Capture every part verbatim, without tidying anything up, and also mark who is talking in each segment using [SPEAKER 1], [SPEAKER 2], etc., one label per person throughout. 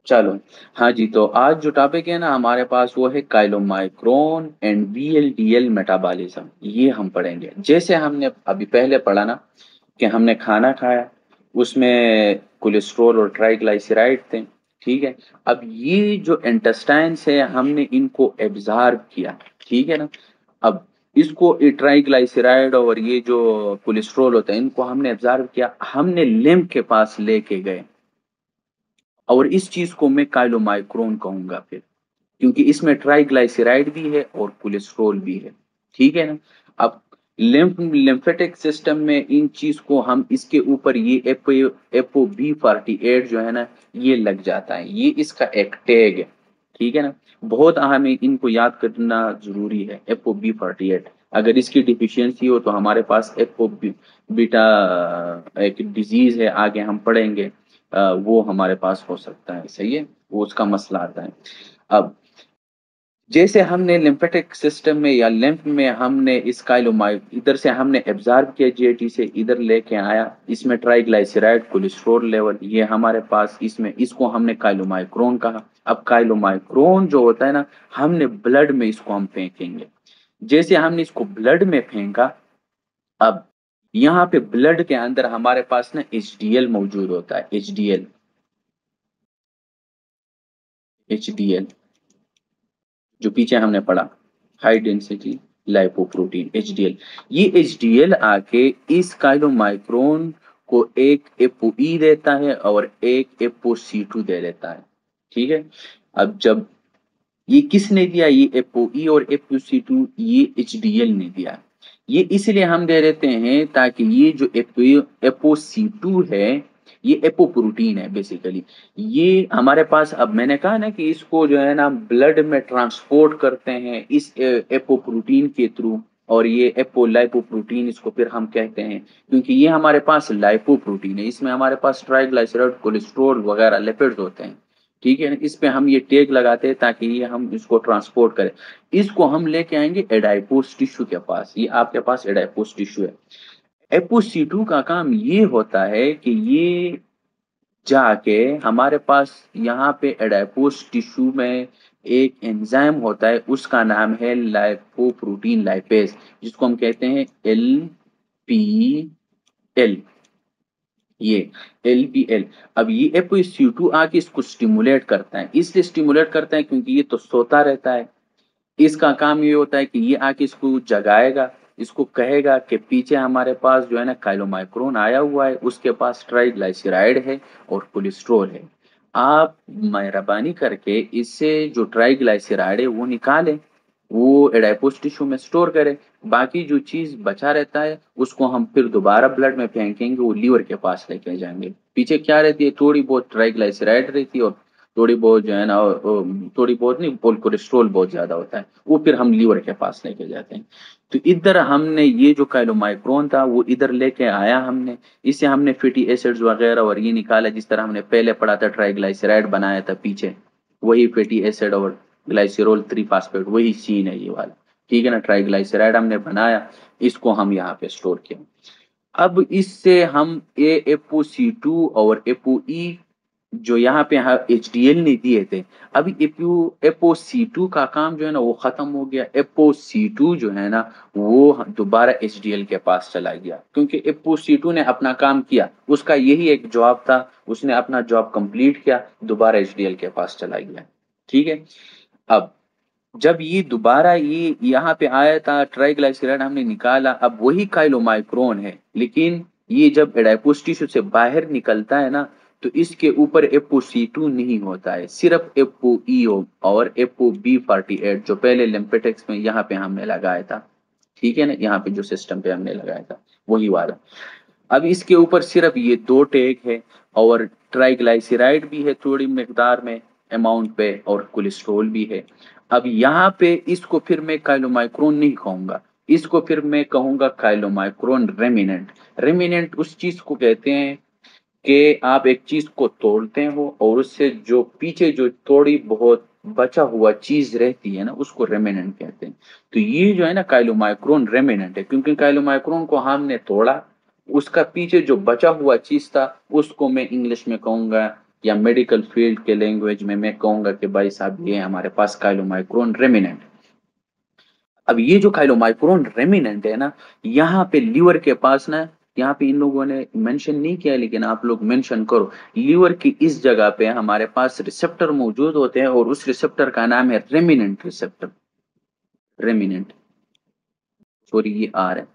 [SPEAKER 1] चलो। हाँ जी, तो आज जो टॉपिक है ना हमारे पास वो है काइलोमाइक्रोन एंड वीएलडीएल मेटाबॉलिज्म। ये हम पढ़ेंगे। जैसे हमने अभी पहले पढ़ा ना कि हमने खाना खाया, उसमें कोलेस्ट्रॉल और ट्राइग्लिसराइड थे। ठीक है। अब ये जो इंटेस्टाइन्स है हमने इनको एब्जॉर्ब किया। ठीक है ना। अब इसको ट्राइग्लिसराइड और ये जो कोलेस्ट्रॉल होता है इनको हमने एब्जॉर्ब किया, हमने लिम्फ के पास लेके गए। और इस चीज को मैं काइलोमाइक्रोन कहूंगा फिर, क्योंकि इसमें ट्राइग्लाइसराइड भी है और कोलेस्ट्रॉल भी है। ठीक है ना। अब लिम्फ लिम्फेटिक सिस्टम में इन चीज को हम इसके ऊपर ये apo apo B forty eight जो है ना ये लग जाता है, ये इसका एक टैग है। ठीक है ना। बहुत अहम है, इनको याद करना जरूरी है। एपो बी फोर्टी एट अगर इसकी डिफिशियंसी हो तो हमारे पास एपो बी, बीटा एक डिजीज है, आगे हम पढ़ेंगे। अ, वो हमारे पास हो सकता है। सही है, वो उसका मसला आता है। अब जैसे हमने लिम्फेटिक सिस्टम में या लिम्फ में हमने इस काइलोमाइड इधर से हमने एब्जॉर्ब किया, जीआईटी से इधर लेके आया, इसमें ट्राइग्लाइसराइड कोलेस्ट्रॉल लेवल ये हमारे पास, इसमें इसको हमने काइलोमाइक्रोन कहा। अब काइलोमाइक्रोन जो होता है ना, हमने ब्लड में इसको हम फेंकेंगे। जैसे हमने इसको ब्लड में फेंका, अब यहाँ पे ब्लड के अंदर हमारे पास ना एच डी एल मौजूद होता है। H D L H D L जो पीछे हमने पढ़ा, high density lipoprotein, H D L. ये एच डी एल आके इस काइलोमाइक्रोन को एक एपोई देता है और एक एपो सी टू दे देता है। ठीक है। अब जब ये किसने दिया, ये एपोई और एपो सी टू, ये एच डी एल ने दिया। ये इसलिए हम दे देते हैं ताकि ये जो एपो एपो सी टू है, ये एपोप्रोटीन है बेसिकली। ये हमारे पास, अब मैंने कहा ना कि इसको जो है ना ब्लड में ट्रांसपोर्ट करते हैं इस एपोप्रोटीन के थ्रू, और ये एपोलाइपोप्रोटीन इसको फिर हम कहते हैं, क्योंकि ये हमारे पास लाइपोप्रोटीन है, इसमें हमारे पास ट्राइग्लाइसराइड कोलेस्ट्रॉल वगैरह लिपिड्स होते हैं। ठीक है ना। इस पे हम ये टैग लगाते हैं ताकि ये हम इसको ट्रांसपोर्ट करें। इसको हम लेके आएंगे एडाइपोस टिश्यू के पास। ये आपके पास एडाइपोस टिश्यू है। एपोसीटू का काम ये होता है कि ये जाके हमारे पास यहाँ पे एडाइपोस टिश्यू में एक एंजाइम होता है, उसका नाम है लाइपोप्रोटीन लाइपेज, जिसको हम कहते हैं एल पी एल। ये एल पी एल। अब ये एपोसीटू आके इसको स्टिमुलेट करता है, इसलिए स्टिमुलेट करता है क्योंकि ये तो सोता रहता है। इसका काम ये होता है कि ये आके इसको जगाएगा, इसको कहेगा कि पीछे हमारे पास जो है ना काइलोमाइक्रोन आया हुआ है, उसके पास ट्राइग्लाइसराइड है और कोलेस्ट्रॉल है। आप मेहरबानी करके इससे जो ट्राइग्लाइसराइड है वो निकालें, वो एडाइपोस टिश्यू में स्टोर करें। बाकी जो चीज बचा रहता है उसको हम फिर दोबारा ब्लड में फेंकेंगे, वो लीवर के पास लेके जाएंगे। पीछे क्या रहती है, थोड़ी बहुत ट्राइग्लाइसराइड रहती है और थोड़ी बहुत जो है ना, थोड़ी बहुत नहीं, कोलेस्ट्रॉल बहुत ज्यादा होता है, वो फिर हम लीवर के पास लेके जाते हैं। तो इधर हमने ये जो काइलोमाइक्रोन था वो इधर लेके आया हमने, इससे हमने फैटी एसिड्स वगैरह और ये निकाला, जिस तरह हमने पहले पढ़ा था ट्राइग्लाइसराइड बनाया था पीछे, वही फैटी एसिड और ग्लाइसरॉल थ्री फास्फेट, वही सीन है ये वाला। ठीक है ना। ट्राइग्लाइसराइड हमने बनाया, इसको हम यहाँ पे स्टोर किया। अब इससे हम ए एपो सी टू और एपो ई जो यहाँ पे एच डी एल ने दिए थे, अभी एपो एपो सी टू का काम जो है ना वो खत्म हो गया। एपो सी टू जो है ना वो दोबारा एच डी एल के पास चला गया, क्योंकि एपो सी टू ने अपना काम किया, उसका यही एक जॉब था, उसने अपना जॉब कंप्लीट किया, दोबारा एच डी एल के पास चला गया। ठीक है। अब जब ये दोबारा ये यहाँ पे आया था, ट्राइग्लाइसराइड हमने निकाला, अब वही काइलोमाइक्रोन है, लेकिन ये जब एडाइपोस टिश्यू से बाहर निकलता है ना, तो इसके ऊपर एपो सी टू नहीं होता है, सिर्फ एपो ई और एपो बी फोर्टी एट जो पहले लिम्फेटिक्स में यहाँ पे हमने लगाया था। ठीक है ना। यहाँ पे जो सिस्टम पे हमने लगाया था वही वाला। अब इसके ऊपर सिर्फ ये दो टैग है, और ट्राइग्लाइसराइड भी है थोड़ी मिकदार में, अमाउंट पे, और कोलेस्ट्रॉल भी है। अब यहाँ पे इसको फिर मैं काइलोमाइक्रोन नहीं कहूंगा, इसको फिर मैं कहूंगा काइलोमाइक्रोन रेमिनेंट। रेमिनेंट उस चीज को कहते हैं कि आप एक चीज को तोड़ते हो और उससे जो पीछे जो थोड़ी बहुत बचा हुआ चीज रहती है ना, उसको रेमिनेंट कहते हैं। तो ये जो है ना काइलोमाइक्रोन रेमिनेंट है, क्योंकि काइलोमाइक्रोन को हमने तोड़ा, उसका पीछे जो बचा हुआ चीज था उसको मैं इंग्लिश में कहूंगा या मेडिकल फील्ड के लैंग्वेज में मैं कहूंगा कि भाई साहब ये हमारे पास काइलोमाइक्रोन रेमिनेंट। अब ये जो काइलोमाइक्रोन रेमिनेंट है ना, यहाँ पे लीवर के पास ना, यहाँ पे इन लोगों ने मेंशन नहीं किया लेकिन आप लोग मेंशन करो, लीवर की इस जगह पे हमारे पास रिसेप्टर मौजूद होते हैं और उस रिसेप्टर का नाम है रेमिनेंट रिसेप्टर। रेमिनेंट, सॉरी ये आर है,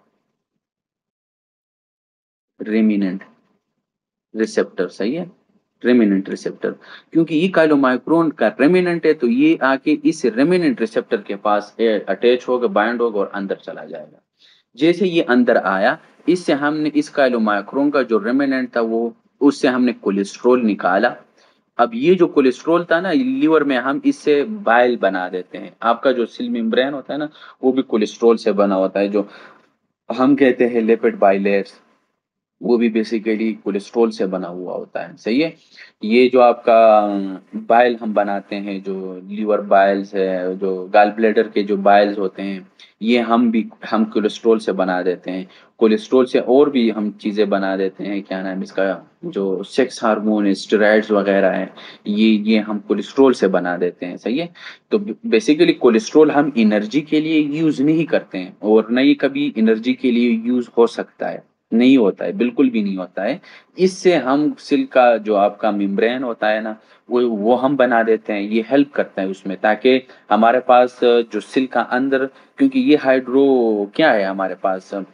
[SPEAKER 1] रेमिनेंट रिसेप्टर, सही है, रेमिनेंट रिसेप्टर। क्योंकि ये काइलोमाइक्रोन का रेमिनेंट है तो ये आके इस रेमिनेंट रिसेप्टर के पास अटैच होगा, बाइंड होगा और अंदर चला जाएगा। जैसे ये अंदर आया, इससे हमने इस काइलोमाइक्रोन का जो रेमिनेंट था वो, उससे हमने कोलेस्ट्रॉल निकाला। अब ये जो कोलेस्ट्रॉल था ना लीवर में, हम इससे बाइल बना देते हैं। आपका जो सेल मेम्ब्रेन होता है ना, वो भी कोलेस्ट्रॉल से बना होता है, जो हम कहते हैं लिपिड बाइलेट्स, वो भी बेसिकली कोलेस्ट्रॉल से बना हुआ होता है, सही है। ये जो आपका बाइल हम बनाते हैं, जो लीवर बाइल्स है, जो गाल ब्लैडर के जो बाइल्स होते हैं, ये हम भी हम कोलेस्ट्रॉल से बना देते हैं। कोलेस्ट्रॉल से और भी हम चीज़ें बना देते हैं, क्या नाम इसका, जो सेक्स हार्मोन स्टेरॉइड्स वगैरह है, ये ये हम कोलेस्ट्रॉल से बना देते हैं, सही है। तो बेसिकली कोलेस्ट्रॉल हम एनर्जी के लिए यूज नहीं करते हैं और न ही कभी एनर्जी के लिए यूज हो सकता है, नहीं होता है, बिल्कुल भी नहीं होता है। इससे हम सिल का जो आपका मेम्ब्रेन होता है ना, वो वो हम बना देते हैं, ये हेल्प करता है उसमें, ताकि हमारे पास जो सिल का अंदर, क्योंकि ये हाइड्रो क्या है हमारे पास, अ,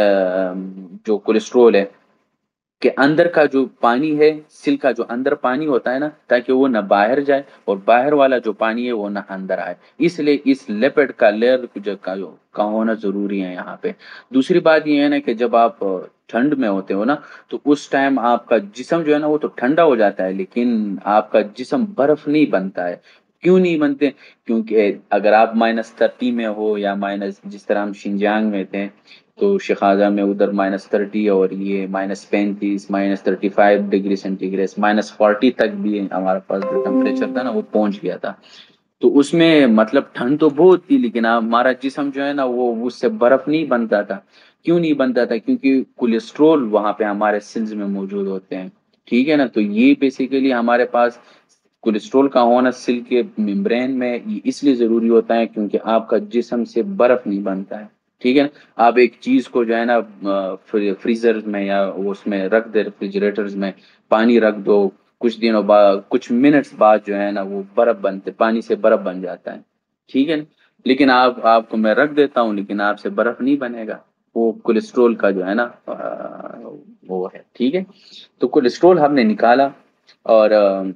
[SPEAKER 1] जो कोलेस्ट्रोल है के अंदर का जो पानी है, सिल का जो अंदर पानी होता है ना, ताकि वो ना बाहर जाए और बाहर वाला जो पानी है वो ना अंदर आए, इसलिए इस लिपिड का लेयर जो का, जो का होना जरूरी है यहाँ पे। दूसरी बात ये है ना कि जब आप ठंड में होते हो ना, तो उस टाइम आपका जिस्म जो है ना वो तो ठंडा हो जाता है, लेकिन आपका जिस्म बर्फ नहीं बनता है। क्यों नहीं बनते? क्योंकि अगर आप माइनस थर्टी में हो या माइनस, जिस तरह हम शिनजांग में थे, तो शिखाजा में उधर माइनस थर्टी और ये माइनस पैंतीस, minus thirty five degree centigrade, minus forty तक भी हमारे पास जो टेम्परेचर था ना वो पहुंच गया था। तो उसमें मतलब ठंड तो बहुत थी, लेकिन हमारा जिस्म जो है ना वो उससे बर्फ नहीं बनता था। क्यों नहीं बनता था? क्योंकि कोलेस्ट्रोल वहां पे हमारे सेल्स में मौजूद होते हैं, ठीक है ना। तो ये बेसिकली हमारे पास कोलेस्ट्रोल का होना सेल के मेम्ब्रेन में ये इसलिए जरूरी होता है क्योंकि आपका जिस्म से बर्फ नहीं बनता है, ठीक है ना। आप एक चीज को जो है ना फ्रीजर में या उसमें रख दे, रेफ्रिजरेटर्स में पानी रख दो, कुछ दिनों बाद, कुछ मिनट्स बाद जो है ना वो बर्फ बनते, पानी से बर्फ बन जाता है, ठीक है ना। लेकिन आप आपको मैं रख देता हूँ, लेकिन आपसे बर्फ नहीं बनेगा, वो कोलेस्ट्रोल का जो है ना अ, वो है, ठीक है। तो कोलेस्ट्रोल हमने निकाला और अ,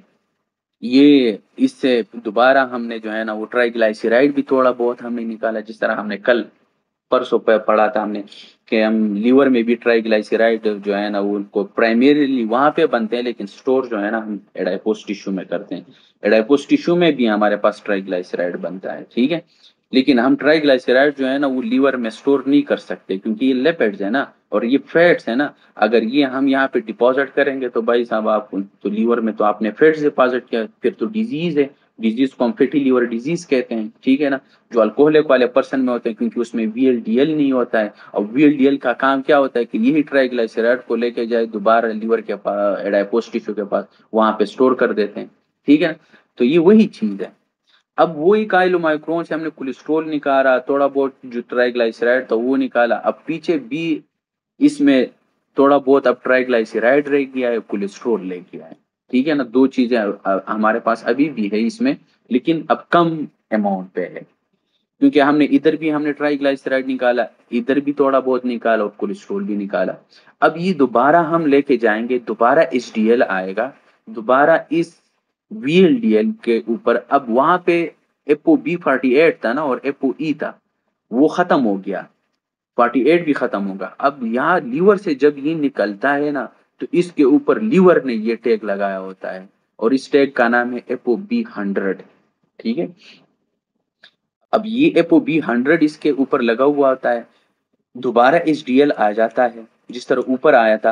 [SPEAKER 1] ये इससे दोबारा हमने जो है ना वो ट्राइग्लाइसराइड भी थोड़ा बहुत हमने निकाला, जिस तरह हमने कल परसों पे पढ़ा था हमने कि हम लीवर में भी ट्राइग्लाइसराइड जो है ना वो उनको प्राइमरीली वहां पे बनते हैं, लेकिन स्टोर जो है ना हम एडाइपोस टिश्यू में करते हैं। एडाइपोस टिश्यू में भी हमारे पास ट्राइग्लाइसराइड बनता है, ठीक है। लेकिन हम ट्राइग्लाइसराइड जो है ना वो लीवर में स्टोर नहीं कर सकते, क्योंकि ये लिपिड्स है ना और ये फैट्स है ना। अगर ये हम यहाँ पे डिपॉजिट करेंगे तो भाई साहब आप तो लीवर में तो आपने फैट्स डिपॉजिट किया, फिर तो डिजीज है, डिजीज को हम फैटी लीवर डिजीज कहते हैं, ठीक है ना। जो अल्कोहलिक वाले पर्सन में होते हैं, क्योंकि उसमें वीएलडीएल नहीं होता है, और वीएलडीएल का काम क्या होता है कि यही ट्राइग्लाइसराइड को लेके जाए दोबारा लीवर के पास, एडाइपोस टिश्यू के पास, वहां पे स्टोर कर देते हैं, ठीक है। तो ये वही चीज है। अब वही काइलोमाइक्रोन से हमने कोलेस्ट्रोल निकाला, थोड़ा बहुत जो ट्राइग्लाइसराइड था वो निकाला, अब पीछे भी इसमें थोड़ा बहुत अब ट्राइग्लाइसराइड रह गया है, कोलेस्ट्रोल रह गया है, ठीक है ना। दो चीजें अ- हमारे पास अभी भी है इसमें, लेकिन अब कम अमाउंट पे है, क्योंकि हमने इधर भी हमने ट्राइग्लाइसराइड निकाला, इधर भी थोड़ा बहुत निकाला और कोलेस्ट्रोल भी निकाला। अब ये दोबारा हम लेके जाएंगे, दोबारा एचडीएल आएगा, दोबारा इस वीएलडीएल के ऊपर। अब वहां पे एपो बी फोर्टी एट था ना और एपो ई था, वो खत्म हो गया, फोर्टी एट भी खत्म होगा। अब यहाँ लीवर से जब ये निकलता है ना, तो इसके ऊपर लीवर ने ये टैग लगाया होता है और इस टैग का नाम है एपो बी हंड्रेड, ठीक है। अब ये एपो बी हंड्रेड इसके ऊपर लगा हुआ होता है, दोबारा एच डी एल आ जाता है जिस तरह ऊपर आया था,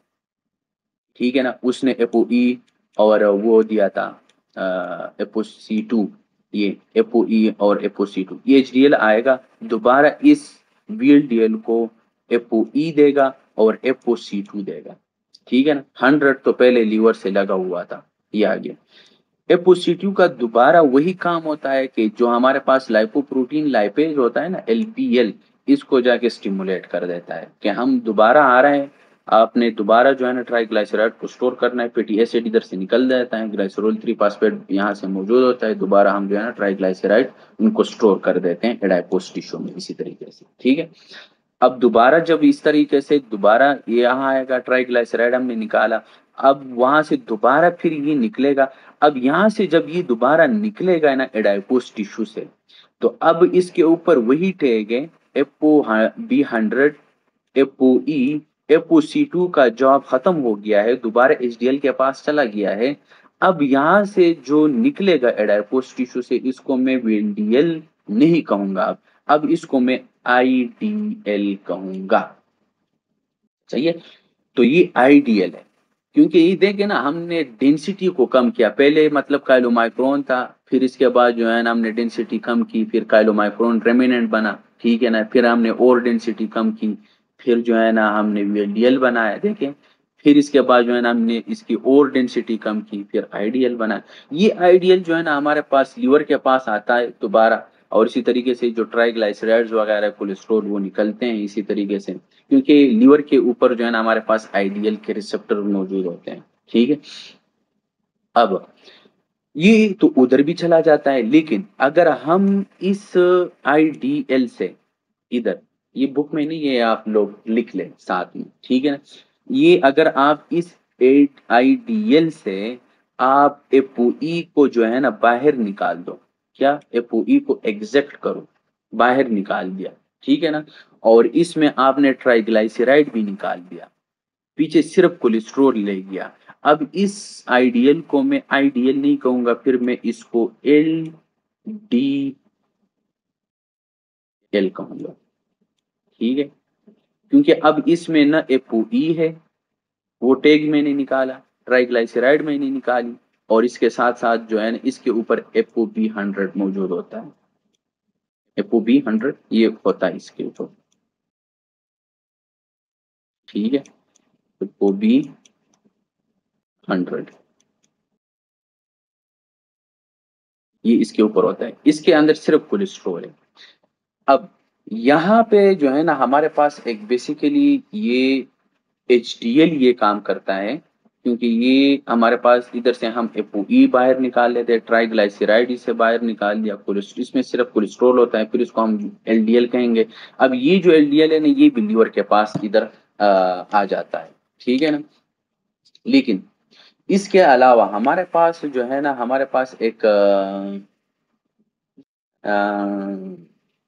[SPEAKER 1] ठीक है ना। उसने एपो ई और वो दिया था एपो सी टू, ये एपो ई और एपो सी टू, ये एच डी एल आएगा, दोबारा इस वी एल डी एल को एपो ई देगा और एपो सी टू देगा, ठीक है ना। हंड्रेड तो पहले लीवर से लगा हुआ था, ये आ गया। एपोसिटिव का दोबारा वही काम होता है कि जो हमारे पास लाइपोप्रोटीन लाइपेज होता है ना, एलपीएल, इसको जाके स्टिमुलेट कर देता है कि हम दोबारा आ रहे हैं, आपने दोबारा जो है ना ट्राइग्लाइसराइड को स्टोर करना है, फैटी एसिड इधर से निकल जाता है, ग्लाइसरोल थ्री फास्फेट यहाँ से मौजूद होता है, दोबारा हम जो है ना ट्राइग्लाइसराइड उनको स्टोर कर देते हैं एडाइपोस टिश्यू में इसी तरीके से। ठीक है, अब दोबारा जब इस तरीके से दोबारा ये यहाँ आएगा, ट्राइग्लाइसराइड हमने निकाला, अब वहां से दोबारा फिर ये निकलेगा। अब यहाँ से जब ये दोबारा निकलेगा ना एडाइपोस टिश्यू से, तो अब इसके ऊपर वही टैग है apo B hundred, apo E, apo C two का जॉब खत्म हो गया है, दोबारा एचडीएल के पास चला गया है। अब यहाँ से जो निकलेगा एडाइपोस टिश्यू से, इसको मैं वीएलडीएल नहीं कहूंगा, अब अब इसको मैं आईडीएल कहूंगा। सही है, तो ये आईडीएल है, क्योंकि ये देखे ना हमने डेंसिटी को कम किया, पहले मतलब काइलोमाइक्रोन था, फिर इसके बाद जो है ना हमने डेंसिटी कम की, फिर काइलोमाइक्रोन रेमिनेंट बना, ठीक है ना, फिर हमने और डेंसिटी कम की, फिर जो है ना हमने वीएलडीएल बनाया, देखें, फिर इसके बाद जो है ना हमने इसकी और डेंसिटी कम की, फिर आईडीएल बनाया। ये आईडीएल जो है ना हमारे पास लीवर के पास आता है दोबारा, और इसी तरीके से जो ट्राइग्लाइसराइड्स वगैरह कोलेस्ट्रॉल वो निकलते हैं इसी तरीके से, क्योंकि लीवर के ऊपर जो है ना हमारे पास आईडीएल के रिसेप्टर मौजूद होते हैं। ठीक है, अब ये तो उधर भी चला जाता है, लेकिन अगर हम इस आईडीएल से इधर, ये बुक में नहीं, ये आप लोग लिख लें साथ में, ठीक है ना, ये अगर आप इस एट आईडीएल से आप एपोई को जो है ना बाहर निकाल दो, क्या एपोई को एग्जेक्ट करो, बाहर निकाल दिया, ठीक है ना, और इसमें आपने ट्राइग्लाइसराइड भी निकाल दिया, पीछे सिर्फ कोलेस्ट्रोल ले गया। अब इस आइडियल को मैं आइडियल नहीं कहूंगा, फिर मैं इसको एल डी एल कहूंगा। ठीक है, क्योंकि अब इसमें न एपोई है, वो टैग मैंने निकाला, ट्राइग्लाइसराइड मैंने निकाली, और इसके साथ साथ जो है ना इसके ऊपर एपो बी हंड्रेड मौजूद होता है, एपो बी हंड्रेड ये होता है इसके ऊपर। ठीक है, एपो बी हंड्रेड ये इसके ऊपर होता है, इसके अंदर सिर्फ कोलेस्ट्रॉल है। अब यहाँ पे जो है ना हमारे पास एक बेसिकली ये एचडीएल ये काम करता है, क्योंकि ये हमारे पास इधर से हम एपोई बाहर निकाल लेते हैं, ट्राइग्लाइसराइड इसे बाहर निकाल दिया, कोलेस्ट्रॉल इसमें सिर्फ कोलेस्ट्रॉल होता है, फिर इसको हम एलडीएल कहेंगे। अब ये जो एलडीएल है ना ये भी लीवर के पास इधर आ, आ जाता है, ठीक है ना, लेकिन इसके अलावा हमारे पास जो है ना हमारे पास एक आ, आ,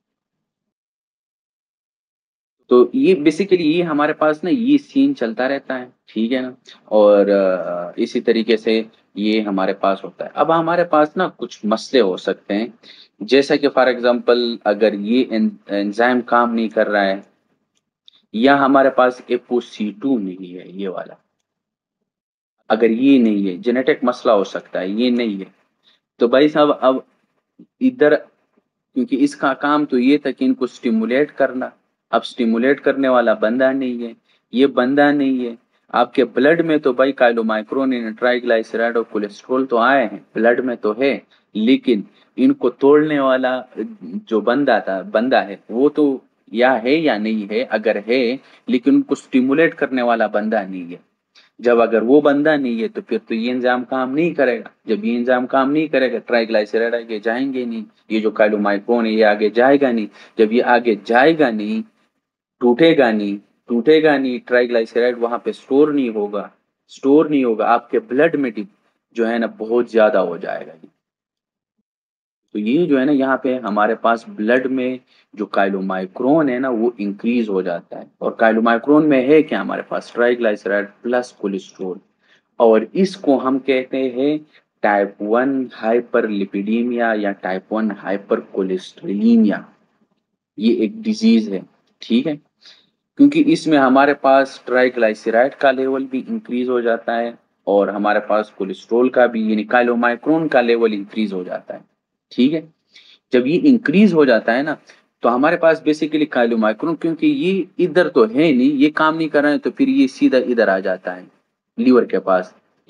[SPEAKER 1] तो ये बेसिकली ये हमारे पास ना ये सीन चलता रहता है, ठीक है ना, और अ, इसी तरीके से ये हमारे पास होता है। अब हमारे पास ना कुछ मसले हो सकते हैं, जैसा कि फॉर एग्जांपल अगर ये एंजाइम काम नहीं कर रहा है, या हमारे पास एपोसी टू नहीं है ये वाला, अगर ये नहीं है, जेनेटिक मसला हो सकता है, ये नहीं है, तो भाई साहब अब इधर, क्योंकि इसका काम तो ये था कि इनको स्टिमुलेट करना, अब स्टिमुलेट करने वाला बंदा नहीं है, ये बंदा नहीं है, आपके ब्लड में तो भाई काइलोमाइक्रोन, ट्राइग्लाइसराइड और कोलेस्ट्रॉल तो आए हैं, ब्लड में तो है, लेकिन इनको तोड़ने वाला जो बंदा था बंदा है वो तो या है या नहीं है, अगर है लेकिन उनको स्टिमुलेट करने वाला बंदा नहीं है। जब अगर वो बंदा नहीं है तो फिर तो ये एंजाइम काम नहीं करेगा, जब ये एंजाइम काम नहीं करेगा ट्राइग्लाइसराइड आगे जाएंगे नहीं, ये जो काइलोमाइक्रोन है ये आगे जाएगा नहीं, जब ये आगे जाएगा नहीं, टूटेगा नहीं, टूटेगा नहीं, ट्राइग्लाइसराइड वहां पे स्टोर नहीं होगा, स्टोर नहीं होगा, आपके ब्लड में जो है ना बहुत ज्यादा हो जाएगा। तो ये जो है ना यहाँ पे हमारे पास ब्लड में जो काइलोमाइक्रोन है ना वो इंक्रीज हो जाता है, और काइलोमाइक्रोन में है क्या हमारे पास ट्राइग्लाइसराइड प्लस कोलेस्ट्रॉल, और इसको हम कहते हैं टाइप वन हाइपरलिपिडीमिया या टाइप वन हाइपर कोलेस्ट्रोलीमिया। ये एक डिजीज है, ठीक है, क्योंकि इसमें हमारे पास ट्राइग्लाइसराइड का लेवल भी इंक्रीज हो जाता है, और हमारे पास कोलेस्ट्रॉल का भी यानी काइलोमाइक्रोन का लेवल इंक्रीज हो जाता है। ठीक है, जब ये इंक्रीज हो जाता है ना तो हमारे पास बेसिकली काइलोमाइक्रोन, क्योंकि ये इधर तो है नहीं, ये काम नहीं कर रहा है, तो फिर ये सीधा इधर आ जाता है लीवर के पास,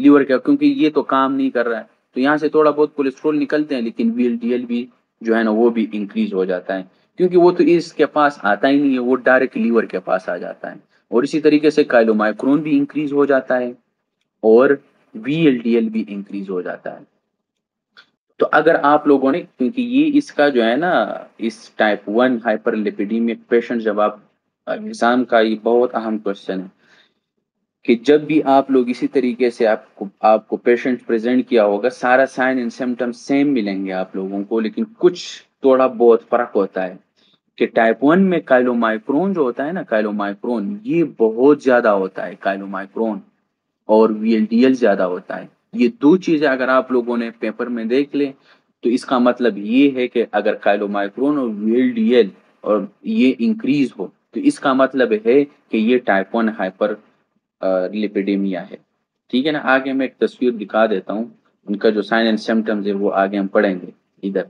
[SPEAKER 1] लीवर का, क्योंकि ये तो काम नहीं कर रहा है, तो यहाँ से थोड़ा बहुत कोलेस्ट्रॉल निकलते हैं, लेकिन वी एल डी एल भी जो है ना वो भी इंक्रीज हो जाता है, क्योंकि वो तो इसके पास आता ही नहीं है, वो डायरेक्ट लीवर के पास आ जाता है। और इसी तरीके से काइलोमाइक्रोन भी इंक्रीज हो जाता है और वी एल डी एल भी इंक्रीज हो जाता है। तो अगर आप लोगों ने, क्योंकि ये इसका जो है ना, इस टाइप वन हाइपरलिपिडीमिक पेशेंट, जब आप एग्जाम का ये बहुत अहम क्वेश्चन है कि जब भी आप लोग इसी तरीके से आपको आपको पेशेंट प्रेजेंट किया होगा, सारा साइन एंड सिम्टम्स सेम मिलेंगे आप लोगों को, लेकिन कुछ थोड़ा बहुत फर्क होता है कि टाइप वन में काइलोमाइक्रोन जो होता है ना, काइलोमाइक्रोन ये बहुत ज्यादा होता है, काइलोमाइक्रोन और वी एल डी एल ज्यादा होता है। ये दो चीजें अगर आप लोगों ने पेपर में देख ले, तो इसका मतलब ये है कि अगर काइलोमाइक्रोन और वी एल डी एल और ये इंक्रीज हो, तो इसका मतलब है कि ये टाइप वन हाइपर लिपिडेमिया है। ठीक है ना। आगे मैं एक तस्वीर दिखा देता हूँ, उनका जो साइन एंड सिम्टम्स है वो आगे हम पढ़ेंगे। इधर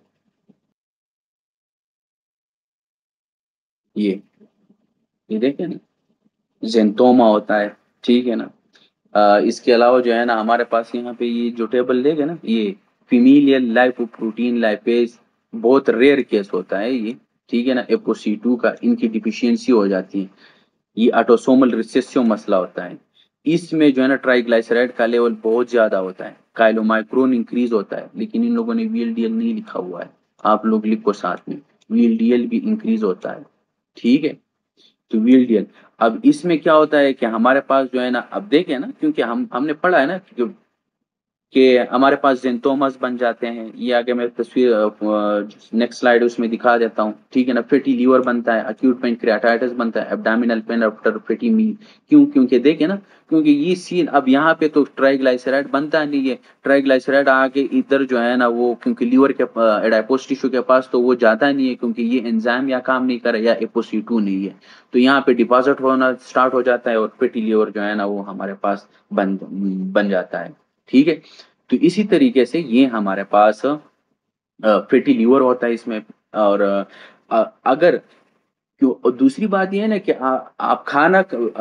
[SPEAKER 1] ये ये देखें ना, जेंतोमा होता है। ठीक है ना। अ, इसके अलावा जो है ना हमारे पास यहाँ पे ये जो टेबल देखे ना, ये फीमेलियल लाइपोप्रोटीन लाइपेज, बहुत रेयर केस होता है ये। ठीक है ना। A P O C two का इनकी डिफिशियंसी हो जाती है, ये ऑटोसोमल रिसेसिव मसला होता है। इसमें जो है ना ट्राइग्लाइसराइड का लेवल बहुत ज्यादा होता है, काइलोमाइक्रोन इंक्रीज होता है, लेकिन इन लोगों ने वी एल डी एल नहीं लिखा हुआ है। आप लोग लिखो साथ में, वी एल डी एल भी इंक्रीज होता है। ठीक है। तो वी एल डी एल, अब इसमें क्या होता है कि हमारे पास जो है ना, अब देखें ना, क्योंकि हम हमने पढ़ा है ना कि कि हमारे पास जेंटोमस बन जाते हैं। ये आगे मैं तस्वीर नेक्स्ट स्लाइड उसमें दिखा देता हूँ। ठीक है ना। फैटी लीवर बनता है, अक्यूट पेनक्रियाटाइटिस बनता है, abdominal pain after fatty meal. क्यों? क्योंकि देखे ना, क्योंकि ये सीन अब यहाँ पे तो ट्राइग्लाइसराइड बनता नहीं है, ट्राइग्लाइसराइड आगे इधर जो है ना वो, क्योंकि लीवर के एडाइपोस टिश्यू के पास तो वो जाता नहीं है, क्योंकि ये एंजाइम या काम नहीं करे या A P O C to नहीं है, तो यहाँ पे डिपॉजिट होना स्टार्ट हो जाता है और फैटी लीवर जो है ना वो हमारे पास बन बन जाता है। ठीक है। तो इसी तरीके से ये हमारे पास फैटी लीवर होता है इसमें। और अ, अगर क्यों, और दूसरी बात ये है ना कि आ, आप खाना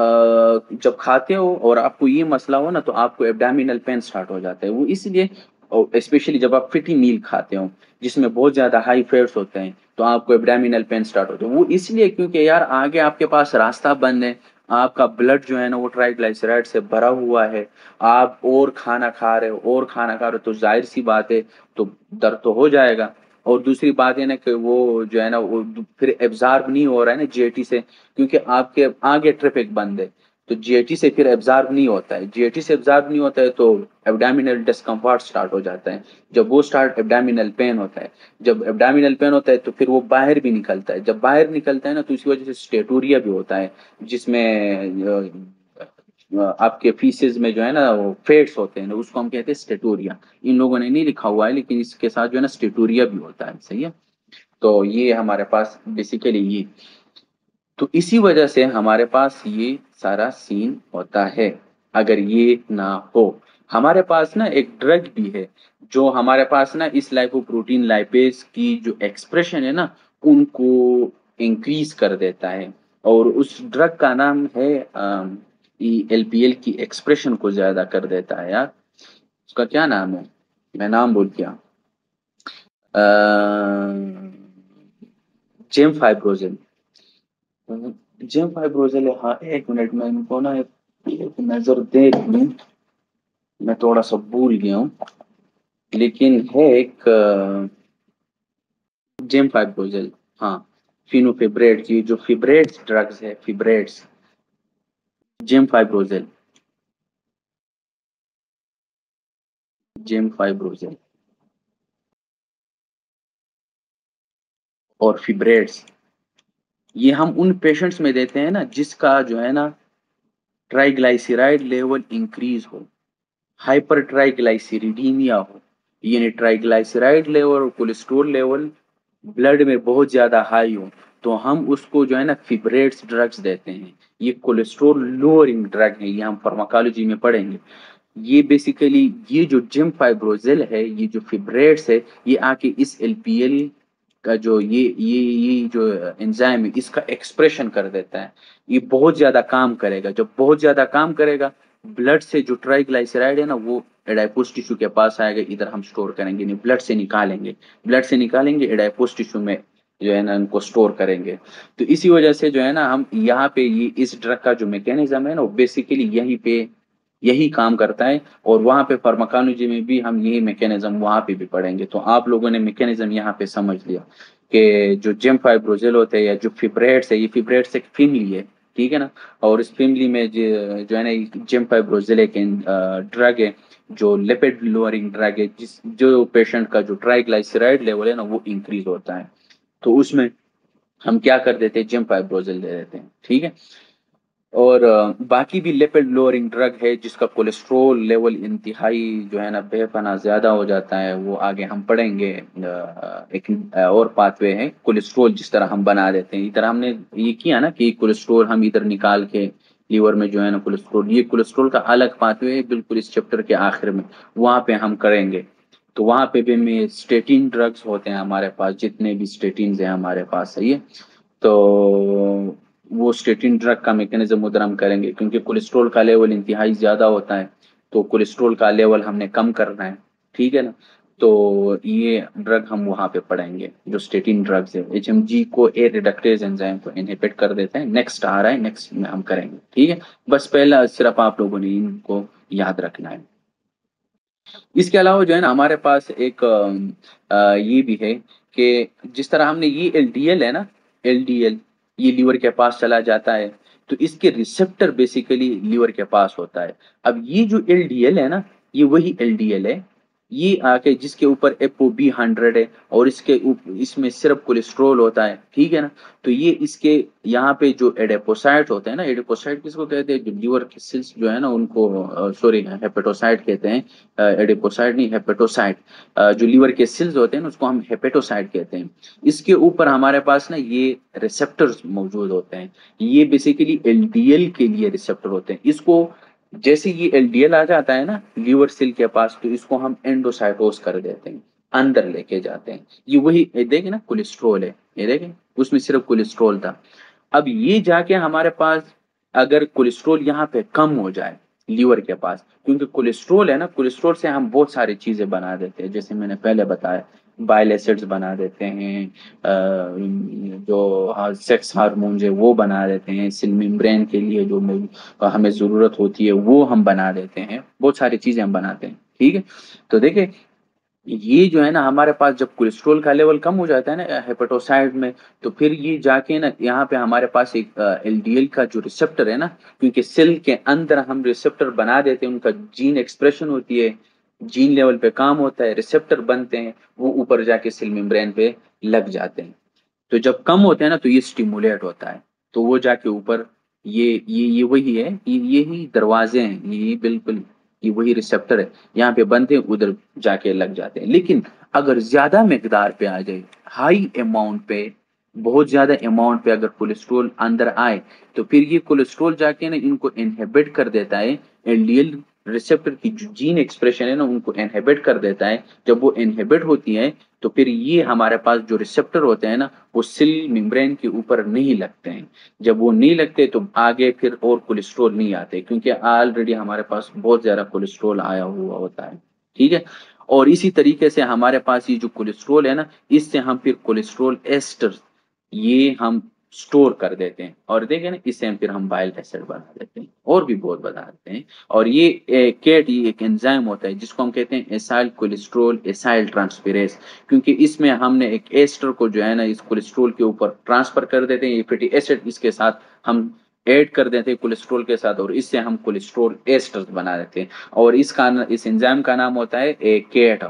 [SPEAKER 1] अ, जब खाते हो और आपको ये मसला हो ना, तो आपको एब्डोमिनल पेन स्टार्ट हो जाता है। वो इसलिए, और स्पेशली जब आप फिटी मील खाते हो जिसमें बहुत ज्यादा हाई फैट्स होते हैं, तो आपको एब्डोमिनल पेन स्टार्ट होते हैं। वो इसलिए क्योंकि यार आगे आपके पास रास्ता बंद है, आपका ब्लड जो है ना वो ट्राइग्लाइसराइड से भरा हुआ है, आप और खाना खा रहे हो और खाना खा रहे हो, तो जाहिर सी बात है, तो दर्द तो हो जाएगा। और दूसरी बात है ना कि वो जो है ना वो फिर एब्जॉर्ब नहीं हो रहा है ना जी आई टी से, क्योंकि आपके आगे ट्रैफिक बंद है, तो जी आई टी से फिर एब्जॉर्ब नहीं होता है। जी आई टी से एब्जॉर्ब नहीं होता है तो एब्डोमिनल डिस्कम्फर्ट स्टार्ट हो जाता है। जब वो स्टार्ट एब्डोमिनल पेन होता है, जब एब्डोमिनल पेन होता है तो फिर वो बाहर भी निकलता है। जब बाहर निकलता है ना, तो इसी वजह से स्टेटोरिया भी होता है, जिसमें अ, आपके फीसेस में जो है ना वो फेट्स होते हैं ना, उसको हम कहते हैं स्टेटोरिया। इन लोगों ने नहीं लिखा हुआ है, लेकिन इसके साथ जो है ना स्टेटोरिया भी होता है। सही है। तो ये हमारे पास बेसिकली ये, तो इसी वजह से हमारे पास ये सारा सीन होता है। अगर ये ना हो, हमारे पास ना एक ड्रग भी है जो हमारे पास ना इस लाइपोप्रोटीन लाइपेज की जो एक्सप्रेशन है ना उनको इंक्रीज कर देता है, और उस ड्रग का नाम है एल पी एल की एक्सप्रेशन को ज्यादा कर देता है यार। उसका क्या नाम है, मैं नाम भूल गया। Gemfibrozil, gemfibrozil. हाँ एक मिनट में इनको ना एक, एक नजर देख लूं, मैं थोड़ा सा भूल गया हूँ, लेकिन है एक जिम फाइब्रोसिस। हाँ, फिनोफिब्रेट्स, ये जो फिब्रेट्स ड्रग्स है, fibrates, gemfibrozil, gemfibrozil और फिब्रेट्स, ये हम उन पेशेंट्स में देते हैं ना जिसका जो है ना ट्राइग्लाइसराइड लेवल इंक्रीज हो, हाइपर ट्राइग्लाइसरीडीमिया हो, यानी ट्राइग्लाइसराइड लेवल और कोलेस्ट्रॉल लेवल ब्लड में बहुत ज्यादा हाई हो, तो हम उसको जो है ना फिब्रेट्स ड्रग्स देते हैं। ये कोलेस्ट्रॉल लोअरिंग ड्रग है, ये हम फार्माकोलॉजी में पढ़ेंगे। ये बेसिकली ये जो जिम फाइब्रोजिल है, ये जो फिब्रेट्स है, ये आके इस एल पी एल का जो ये ये ये जो एंजाइम है इसका एक्सप्रेशन कर देता है। ये बहुत ज्यादा काम करेगा, जब बहुत ज्यादा काम करेगा ब्लड से जो ट्राइग्लाइसराइड है ना वो एडाइपोस टिश्यू के पास आएगा, इधर हम स्टोर करेंगे नहीं, ब्लड से निकालेंगे, ब्लड से निकालेंगे एडाइपोस टिश्यू में जो है ना उनको स्टोर करेंगे। तो इसी वजह से जो है ना हम यहाँ पे ये इस ड्रग का जो मैकेनिज्म है ना वो बेसिकली यहीं पे यही काम करता है, और वहां पे फार्माकोलॉजी में भी हम यही मैकेनिज्म वहां पे भी पढ़ेंगे। तो आप लोगों ने मैकेनिज्म यहाँ पे समझ लिया कि जो जेम फाइब्रोजेल होते हैं या जो फिब्रेट्स है, ये फिब्रेट्स एक फैमिली है, ठीक है ना। और इस फैमिली में जो, जो है ना जेम फाइब्रोजेल एक ड्रग है जो लिपिड लोअरिंग ड्रग है, जिस जो पेशेंट का जो ट्राइग्लाइसराइड लेवल है ना वो इंक्रीज होता है, तो उसमें हम क्या कर देते हैं, जिम फाइब्रोजिल दे देते हैं, ठीक है। और अ, बाकी भी लिपिड लोअरिंग ड्रग है जिसका कोलेस्ट्रोल लेवल इंतहाई जो है ना बेपना ज्यादा हो जाता है, वो आगे हम पढ़ेंगे। अ, एक अ, और पाथवे है कोलेस्ट्रोल जिस तरह हम बना देते हैं, इधर हमने ये किया ना कि कोलेस्ट्रोल हम इधर निकाल के लीवर में जो है ना कोलेस्ट्रोल, ये कोलेस्ट्रोल का अलग पाथवे है बिल्कुल इस चैप्टर के आखिर में, वहां पे हम करेंगे। तो वहां पे भी में स्टेटिन ड्रग्स होते हैं हमारे पास, जितने भी स्टेटिन हैं हमारे पास, सही है। तो वो स्टेटिन ड्रग का मैकेनिज्म उधर हम करेंगे, क्योंकि कोलेस्ट्रॉल का लेवल इंतहाई ज्यादा होता है, तो कोलेस्ट्रॉल का लेवल हमने कम करना है, ठीक है ना। तो ये ड्रग हम वहां पे पढ़ेंगे जो स्टेटिन ड्रग्स है, HMG co A reductase enzyme को इनहिबिट कर देते हैं। नेक्स्ट आ रहा है, नेक्स्ट में हम करेंगे, ठीक है। बस पहला सिर्फ आप लोगों ने इनको याद रखना है। इसके अलावा जो है ना हमारे पास एक अ, अ, ये भी है कि जिस तरह हमने ये एलडीएल है ना, एलडीएल ये लीवर के पास चला जाता है, तो इसके रिसेप्टर बेसिकली लीवर के पास होता है। अब ये जो एलडीएल है ना, ये वही एलडीएल है, ये आके जिसके ऊपर एपो बी हंड्रेड है, और इसके ऊप, इसमें सिर्फ कोलेस्ट्रोल होता है, ठीक है ना। तो ये इसके यहाँ पे जो एडेपोसाइट होते हैं ना, एडेपोसाइट किसको कहते हैं, जो लीवर के सेल्स जो है ना उनको, सॉरी हेपेटोसाइट कहते हैं, एडिपोसाइट नहीं हेपेटोसाइट, जो लीवर के सेल्स होते हैं ना उसको हम हेपेटोसाइट कहते हैं। इसके ऊपर हमारे पास ना ये रिसेप्टर्स मौजूद होते हैं, ये बेसिकली एलडीएल के लिए रिसेप्टर होते हैं। इसको जैसे ये एलडीएल आ जाता है ना लीवर सेल के पास, तो इसको हम एंडोसाइटोस कर देते हैं, अंदर लेके जाते हैं। ये वही देखे ना कोलेस्ट्रोल है, ये देखे उसमें सिर्फ कोलेस्ट्रोल था। अब ये जाके हमारे पास अगर कोलेस्ट्रोल यहाँ पे कम हो जाए लीवर के पास, क्योंकि कोलेस्ट्रोल है ना, कोलेस्ट्रोल से हम बहुत सारी चीजें बना देते हैं, जैसे मैंने पहले बताया बाइल एसिड्स बना देते हैं, अ, जो सेक्स हार्मोन्स है वो बना देते हैं, सेल मेम्ब्रेन के लिए जो हमें जरूरत होती है वो हम बना देते हैं, बहुत सारी चीजें हम बनाते हैं, ठीक है। तो देखिए ये जो है ना हमारे पास जब कोलेस्ट्रॉल का लेवल कम हो जाता है ना हेपेटोसाइड में, तो फिर ये जाके ना यहाँ पे हमारे पास एक एलडीएल का जो रिसेप्टर है ना, क्योंकि सेल के अंदर हम रिसेप्टर बना देते हैं, उनका जीन एक्सप्रेशन होती है, जीन लेवल पे काम होता है, रिसेप्टर बनते हैं, वो ऊपर जाके सेल मेम्ब्रेन पे लग जाते हैं। तो जब कम होते हैं ना तो ये स्टिमुलेट होता है, तो वो जाके ऊपर ये ये ये वही है, ये यही दरवाजे हैं, ये बिल्कुल ये वही रिसेप्टर है, यहाँ पे बनते हैं उधर जाके लग जाते हैं। लेकिन अगर ज्यादा मकदार पे आ जाए, हाई अमाउंट पे, बहुत ज्यादा अमाउंट पे अगर कोलेस्ट्रोल अंदर आए, तो फिर ये कोलेस्ट्रोल जाके ना इनको इनहिबिट कर देता है, एलडीएल रिसेप्टर की जो जीन एक्सप्रेशन है ना उनको इनहिबिट कर देता है। जब वो इनहिबिट होती है तो फिर ये हमारे पास जो रिसेप्टर होते हैं ना वो सेल मेम्ब्रेन के ऊपर नहीं लगते हैं। जब वो नहीं लगते तो आगे फिर और कोलेस्ट्रोल नहीं आते, क्योंकि ऑलरेडी हमारे पास बहुत ज्यादा कोलेस्ट्रोल आया हुआ होता है, ठीक है। और इसी तरीके से हमारे पास ये जो कोलेस्ट्रोल है ना, इससे हम फिर कोलेस्ट्रोल एस्टर ये हम स्टोर कर देते हैं, और देखें ना इससे हम फिर हम बाइल एसिड बना देते हैं, और भी बहुत बना देते हैं। और ये केट ये एक एंजाइम होता है जिसको हम कहते हैं एसाइल कोलेस्ट्रोल एसाइल ट्रांसफेरेज, क्योंकि इसमें हमने एक एस्टर को जो है ना इस कोलेस्ट्रोल के ऊपर ट्रांसफर कर देते हैं, ये फैटी एसिड इसके साथ हम ऐड कर देते हैं कोलेस्ट्रोल के साथ, और इससे हम कोलेस्ट्रोल एस्टर बना देते हैं। और इसका इस एंजाइम का नाम होता है CAT,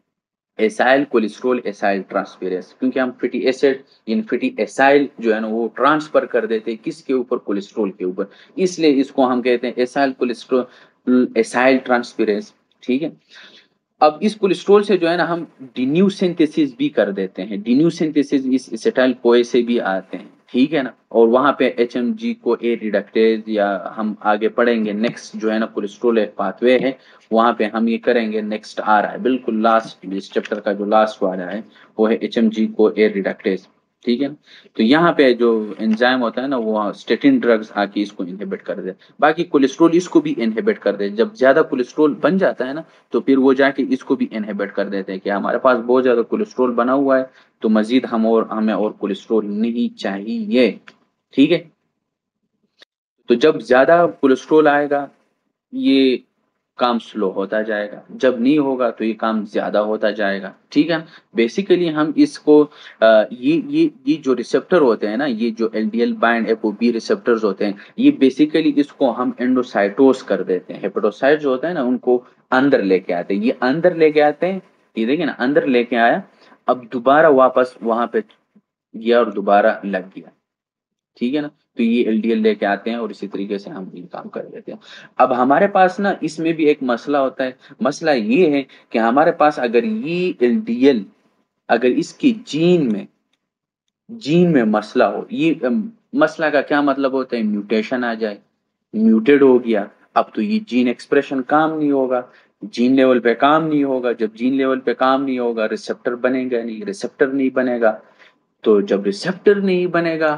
[SPEAKER 1] acyl cholesterol acyl transferase, क्योंकि हम fatty acid in fatty acyl जो है ना वो ट्रांसफर कर देते हैं किसके ऊपर, कोलेस्ट्रोल के ऊपर, इसलिए इसको हम कहते हैं एसाइल कोलेस्ट्रोल एसाइल ट्रांसफेरेज, ठीक है। अब इस कोलेस्ट्रोल से जो है ना हम डिन्यू सिंथेसिस भी कर देते हैं, डिन्यू सिंथेसिस इस एसिटाइल कोए से भी आते हैं, ठीक है ना। और वहां पे एचएमजी को ए रिडक्टेज या हम आगे पढ़ेंगे, नेक्स्ट जो है ना कोलेस्ट्रोल एक पाथवे है, वहां पे हम ये करेंगे, नेक्स्ट आ रहा है बिल्कुल लास्ट इस चैप्टर का जो लास्ट वाला है वो है एचएमजी को ए रिडक्टेज। ठीक है ना। तो यहाँ पे जो एंजाइम होता है ना वो स्टेटिन ड्रग्स आके इसको इनहिबिट कर दे, बाकी कोलेस्ट्रॉल इसको भी इनहिबिट कर दे। जब ज्यादा कोलेस्ट्रॉल बन जाता है ना तो फिर वो जाके इसको भी इनहिबिट कर देते हैं कि हमारे पास बहुत ज्यादा कोलेस्ट्रॉल बना हुआ है, तो मजीद हम और हमें और कोलेस्ट्रॉल नहीं चाहिए। ठीक है। तो जब ज्यादा कोलेस्ट्रॉल आएगा ये काम स्लो होता जाएगा, जब नहीं होगा तो ये काम ज्यादा होता जाएगा। ठीक है। बेसिकली हम इसको अ, ये ये ये जो रिसेप्टर होते हैं ना, ये जो एलडीएल बाइंड एपोबी रिसेप्टर्स होते हैं, ये बेसिकली इसको हम एंडोसाइटोस कर देते हैं। हेपेटोसाइट जो होता है ना उनको अंदर लेके आते हैं, ये अंदर लेके आते हैं। ये देखिए ना, अंदर लेके आया, अब दोबारा वापस वहां पे गया और दोबारा लग गया। ठीक है ना। तो ये एलडीएल लेके आते हैं और इसी तरीके से हम ये काम कर लेते हैं। अब हमारे पास ना इसमें भी एक मसला होता है। मसला ये है कि हमारे पास अगर ये एलडीएल, अगर इसकी जीन में जीन में मसला हो, ये अम, मसला का क्या मतलब होता है, म्यूटेशन आ जाए, म्यूटेड हो गया, अब तो ये जीन एक्सप्रेशन काम नहीं होगा, जीन लेवल पे काम नहीं होगा। जब जीन लेवल पे काम नहीं होगा रिसेप्टर बनेगा नहीं, रिसेप्टर नहीं बनेगा, तो जब रिसेप्टर नहीं बनेगा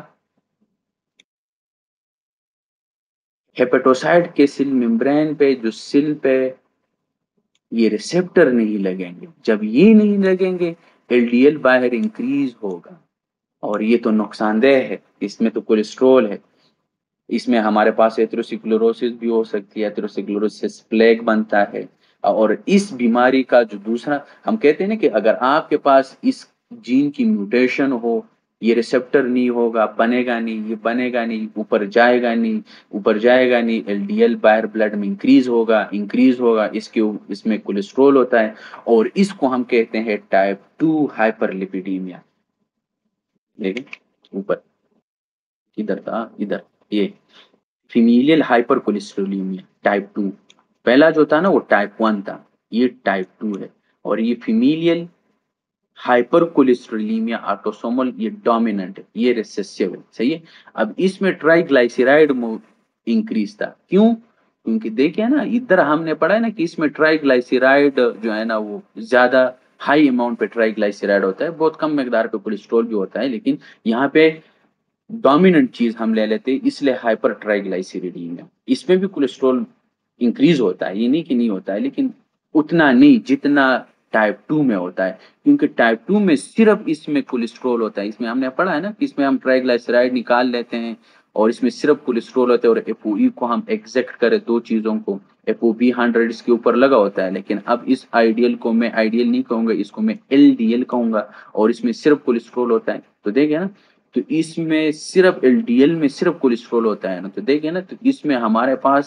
[SPEAKER 1] हेपेटोसाइट के सेल मेम्ब्रेन पे, जो सेल पे ये रिसेप्टर नहीं लगेंगे, जब ये नहीं लगेंगे एलडीएल बाहर इंक्रीज होगा, और ये तो नुकसानदेह है। इसमें तो कोलेस्ट्रॉल है, इसमें हमारे पास एथेरोस्क्लेरोसिस भी हो सकती है, एथेरोस्क्लेरोसिस प्लेग बनता है। और इस बीमारी का जो दूसरा हम कहते हैं ना कि अगर आपके पास इस जीन की म्यूटेशन हो, ये रिसेप्टर नहीं होगा, बनेगा नहीं, ये बनेगा नहीं, ऊपर जाएगा नहीं, ऊपर जाएगा नहीं, एलडीएल बाहर ब्लड में इंक्रीज होगा, इंक्रीज होगा, इसके इसमें कोलेस्ट्रॉल होता है, और इसको हम कहते हैं टाइप टू हाइपरलिपिडीमिया। लेकिन ऊपर इधर था, इधर ये familial hyper cholesterolaemia type two. पहला जो था ना वो टाइप वन था, ये टाइप टू है। और ये फीमेलियल हाइपर कोलेस्ट्रोलिमिया ऑटोसोमल, ये डोमिनेंट है, ये रिसेसिव है। सही है। अब इसमें ट्राइग्लाइसराइड इंक्रीज था, क्यों? क्योंकि देखिए ना, इधर हमने पढ़ा है ना कि इसमें ट्राइग्लाइसराइड जो है ना वो ज्यादा हाई अमाउंट पे ट्राइग्लाइसराइड होता है, बहुत कम मकदार पे कोलेस्ट्रॉल भी होता है, लेकिन यहाँ पे डोमिनेंट चीज हम ले लेते हैं, इसलिए हाइपर ट्राइग्लाइसरीडीमिया। इसमें भी कोलेस्ट्रॉल इंक्रीज होता है, ये नहीं कि नहीं होता है, लेकिन उतना नहीं जितना टाइप टू में होता है, क्योंकि टाइप टू में सिर्फ इसमें कोलेस्ट्रॉल होता है। इसमें हमने पढ़ा है ना कि इसमें हम ट्राइग्लाइसराइड निकाल लेते हैं और इसमें सिर्फ कोलेस्ट्रॉल होता है, और एपोई को हम एग्जैक्ट करें दो चीजों को, एपोबी हंड्रेड इसके ऊपर लगा होता है, लेकिन अब इस आइडियल को मैं आइडियल नहीं कहूंगा, इसको मैं एलडीएल कहूंगा, और इसमें सिर्फ कोलेस्ट्रॉल होता है। तो देखिए ना, तो इसमें सिर्फ एलडीएल में सिर्फ कोलेस्ट्रॉल होता है ना, तो देखिए ना, तो इसमें हमारे पास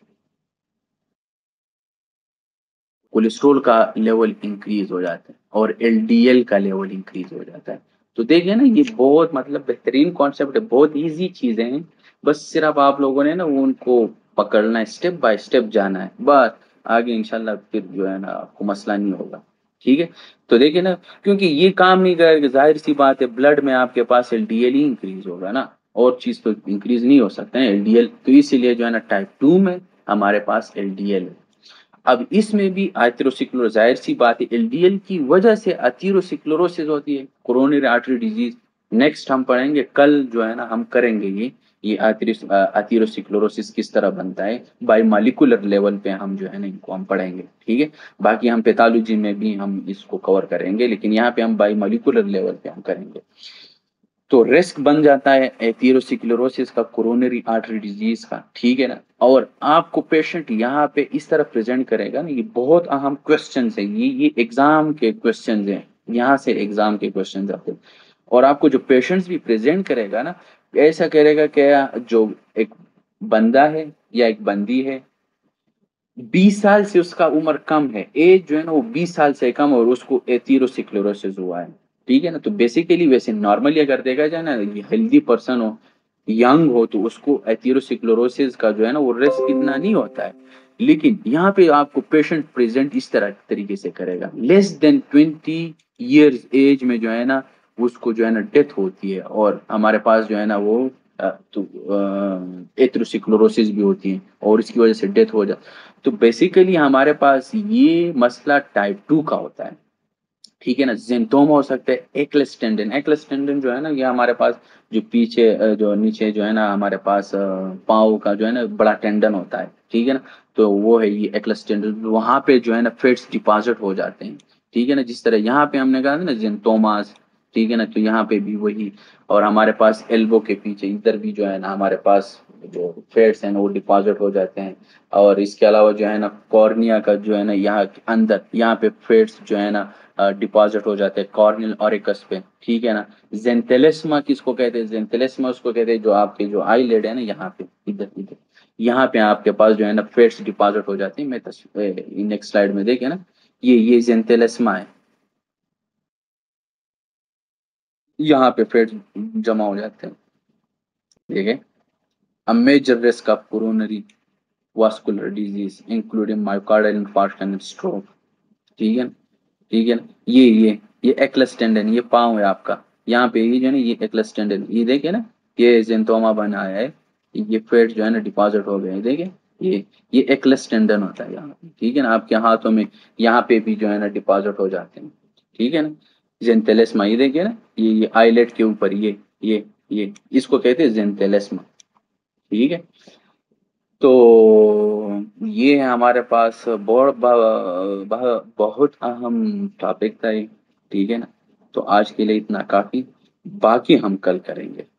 [SPEAKER 1] कोलेस्ट्रॉल का लेवल इंक्रीज हो जाता है और एलडीएल का लेवल इंक्रीज हो जाता है। तो देखिए ना, ये बहुत मतलब बेहतरीन कॉन्सेप्ट है, बहुत इजी चीजें हैं, बस सिर्फ आप लोगों ने ना वो उनको पकड़ना है, स्टेप बाय स्टेप जाना है, बस आगे इंशाल्लाह फिर जो है ना आपको मसला नहीं होगा। ठीक है। तो देखिए ना, क्योंकि ये काम नहीं करेगा, जाहिर सी बात है ब्लड में आपके पास एलडीएल ही इंक्रीज होगा ना, और चीज तो इंक्रीज नहीं हो सकता है एलडीएल, तो इसीलिए जो है ना टाइप टू में हमारे पास एलडीएल है। अब इसमें भी एथेरोस्क्लेरोसिस, जाहिर सी बात है एलडीएल की वजह से एथेरोस्क्लेरोसिस होती है, कोरोनरी आर्टरी डिजीज। नेक्स्ट हम पढ़ेंगे कल जो है ना, हम करेंगे ये ये एथेरोस्क्लेरोसिस किस तरह बनता है, बाय मॉलिक्यूलर लेवल पे हम जो है ना इनको हम पढ़ेंगे। ठीक है। बाकी हम पैथोलॉजी में भी हम इसको कवर करेंगे, लेकिन यहाँ पे हम बाय मॉलिक्यूलर लेवल पे हम करेंगे। तो रिस्क बन जाता है एथेरोस्क्लेरोसिस का, कोरोनरी आर्टरी डिजीज का। ठीक है ना। और आपको पेशेंट यहाँ पे इस तरह प्रेजेंट करेगा ना, ये बहुत अहम क्वेश्चन है, ये ये एग्जाम के क्वेश्चन हैं, यहाँ से एग्जाम के क्वेश्चन आते हैं। और आपको जो पेशेंट्स भी प्रेजेंट करेगा ना, ऐसा करेगा कि जो एक बंदा है या एक बंदी है, बीस साल से उसका उम्र कम है, एज जो है ना वो बीस साल से कम, और उसको एथेरोस्क्लेरोसिस हुआ है। ठीक है ना। तो बेसिकली वैसे नॉर्मली अगर देखा जाए ना, हेल्दी पर्सन हो, यंग हो, तो उसको एथेरोस्क्लेरोसिस का जो है ना वो रिस्क इतना नहीं होता है, लेकिन यहाँ पे आपको पेशेंट प्रेजेंट इस तरह तरीके से करेगा, less than twenty years age में जो है ना उसको जो है ना डेथ होती है, और हमारे पास जो है ना वो अ, तो एथेरोस्क्लेरोसिस भी होती है, और इसकी वजह से डेथ हो जाती। तो बेसिकली हमारे पास ये मसला टाइप टू का होता है। ठीक है ना। जेंथोमा हो सकता है, एक्लेस टेंडन। एक्लेस टेंडन जो है ना, ये हमारे पास जो पीछे अ, जो नीचे जो है ना हमारे पास अ, पाँव का जो है ना बड़ा टेंडन होता है, ठीक है ना। तो वो है ये एक्लेस टेंडन, वहां पे जो है ना फेट्स डिपॉजिट हो जाते हैं, ठीक है ना। जिस तरह यहाँ पे हमने कहा था ना जेंथोमास, ठीक है ना, तो यहाँ पे भी वही। और हमारे पास एल्बो के पीछे इधर भी जो है ना हमारे पास जो फेट्स हैं ना वो डिपॉजिट हो जाते हैं। और इसके अलावा जो है ना कॉर्निया का जो है ना यहाँ के अंदर यहाँ पे फेट्स जो है ना डिपॉजिट हो जाते हैं कॉर्नियल ऑरिकस पे, ठीक है ना। जेंथेलेस्मा किसको कहते हैं? जेंथेलेस्मा उसको कहते हैं जो आपके जो आईलिड है ना यहाँ पे, इधर इधर यहाँ पे आपके पास जो है ना फेट्स डिपॉजिट हो जाती है। मैं नेक्स्ट स्लाइड में देखे ना, ये ये जेंथेलेस्मा है, यहाँ पे फेट्स जमा हो जाते हैं, ठीक है। A major risk of coronary vascular disease including myocardial infarction and stroke, ठीक है। ठीक है ना। ये ये ये एक्लस टेंडन, ये पाँव है आपका, यहाँ पे ये जो है ना ये एक्लस टेंडन, ये देखिए ना, ये जेंथोमा बना है, ये फेट जो है ना डिपॉजिट हो गए हैं, देखिए। ये ये एक्लस टेंडन होता है यहाँ पे, ठीक है ना। आपके हाथों में यहाँ पे भी जो है ना डिपॉजिट हो जाते हैं, ठीक है ना। जेंथेलेस्मा, ये देखिए ना, ये ये आईलेट के ऊपर ये ये ये इसको कहते हैं जेंथेलेस्मा, ठीक है। तो ये है हमारे पास बहुत ब- ब- बहुत अहम टॉपिक था ये, ठीक है ना। तो आज के लिए इतना काफी, बाकी हम कल करेंगे।